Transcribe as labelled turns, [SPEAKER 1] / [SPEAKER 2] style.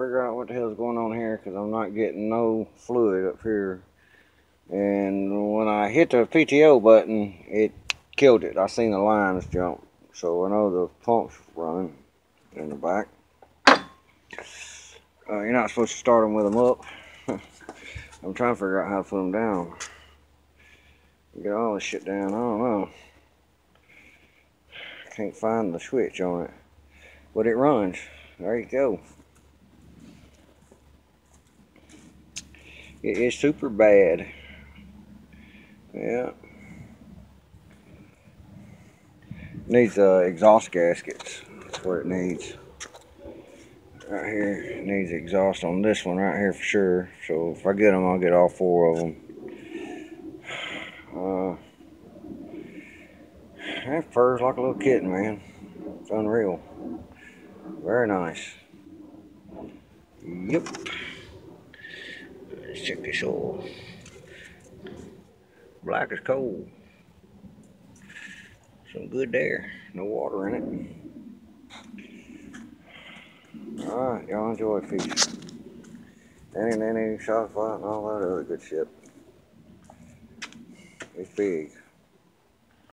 [SPEAKER 1] figure out what the hell's going on here because I'm not getting no fluid up here. And when I hit the PTO button, it killed it. I seen the lines jump. So I know the pump's running in the back. You're not supposed to start them with them up. I'm trying to figure out how to put them down. Get all this shit down. I don't know. Can't find the switch on it. But it runs. There you go. It is super bad. Yeah. Needs exhaust gaskets. That's what it needs. Right here, it needs exhaust on this one right here for sure. So if I get them, I'll get all 4 of them. That fur's like a little kitten, man. It's unreal. Very nice. Yep. Let's check this oil. Black as coal. Some good there. No water in it. Alright, y'all enjoy. Peace. Nanny, shot fight, and all that other good shit. It's big.